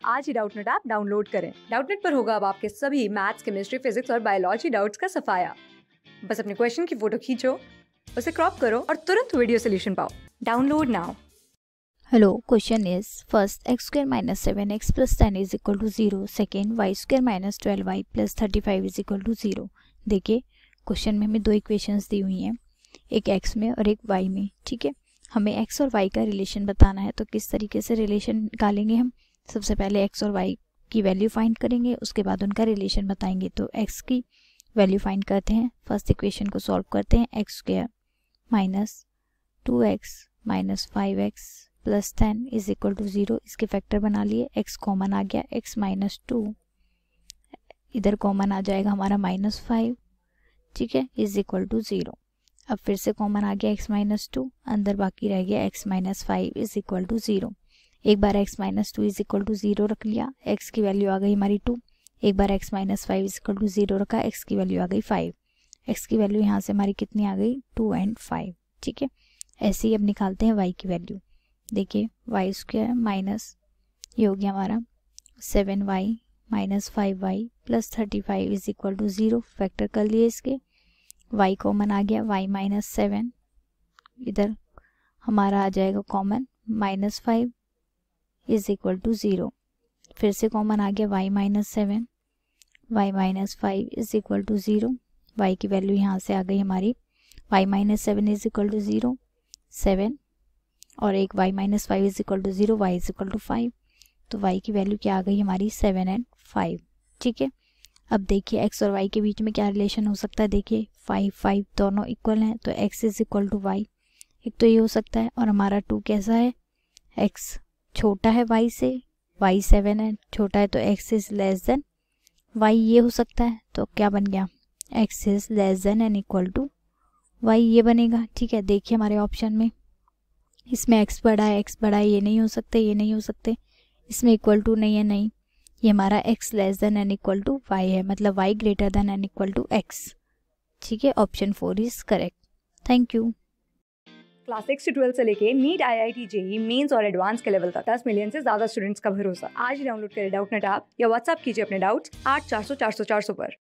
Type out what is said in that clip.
आज ही Doubtnut app download करें। डाउटनेट पर होगा अब आपके सभी मैथ्स, केमिस्ट्री, फिजिक्स और बायोलॉजी डाउट्स का सफाया। बस अपने क्वेश्चन की फोटो खींचो, उसे क्रॉप करो और तुरंत वीडियो सोल्यूशन पाओ। Download now. Hello, question is first x square minus 7x plus 10 is equal to 0. Second y square minus 12y plus 35 is equal to 0. देखिए क्वेश्चन में हमें दो इक्वेशंस दी हुई हैं, एक x में और एक y में। ठीक है, हमें x और y का रिलेशन बताना है, तो किस तरीके से रिलेशन निकालेंगे हम? सबसे पहले x और y की वैल्यू फाइंड करेंगे, उसके बाद उनका रिलेशन बताएंगे। तो x की वैल्यू फाइंड करते हैं, फर्स्ट इक्वेशन को सॉल्व करते हैं। X square minus 2x minus 5x plus 10 is equal to 0, इसके फैक्टर बना लिए। x कॉमन आ गया, x माइनस 2 इधर कॉमन आ जाएगा हमारा माइनस 5, ठीक है, इज इक्वल टू 0। अब फिर से कॉमन आ गया x माइनस 2, अंदर बाकी रह गया x minus 5 is equal to 0। एक बार x minus 2 is equal to 0 रख लिया, x की वैल्यू आ गई हमारी 2। एक बार x minus 5 is equal to 0 रखा, x की वैल्यू आ गई 5। x की वैल्यू यहाँ से हमारी कितनी आ गई? 2 एंड 5। ठीक है, ऐसे ही अब निकालते हैं y की वैल्यू। देखिए वाई स्क्वायर माइनस ये हो गया हमारा 7y minus 5y plus 35 is equal to 0, factor कर लिए इसके। y कॉमन आ गया, y माइनस 7 इधर हमारा आ जाएगा common, minus 5 is equal to 0। फिर से कॉमन आ गया y minus 7, y minus 5 is equal to 0। y की वैल्यू यहाँ से आ गई हमारी y minus 7 is equal to 0, 7 और एक y minus 5 is equal to 0, y is equal to 5। तो y की वैल्यू क्या आ गई हमारी? 7 एंड 5। ठीक है, अब देखिए x और y के बीच में क्या रिलेशन हो सकता है? देखिए 5 5 दोनों इक्वल हैं, तो x is equal to y, एक तो ये हो सकता है। और हमारा 2 कैसा है? x छोटा है y से, y 7 है, छोटा है, तो x is less than y, ये हो सकता है। तो क्या बन गया? x is less than and equal to y, ये बनेगा। ठीक है, देखिए हमारे ऑप्शन में इसमें x बड़ा है, x बड़ा है, ये नहीं हो सकते, ये नहीं हो सकते। इसमें इक्वल टू नहीं है, नहीं, ये हमारा x less than and equal to y है, मतलब y greater than and equal to x। ठीक है, option 4 is correct. Thank you. Class 6 से 12 से लेके नीट, IIT, जेईई मेंस और एडवांस के लेवल तक 10 मिलियन से ज्यादा स्टूडेंट्स का भरोसा। आज ही डाउनलोड करें डाउटनेट ऐप या व्हाट्सएप कीजिए अपने डाउट्स 8400 400 400 पर।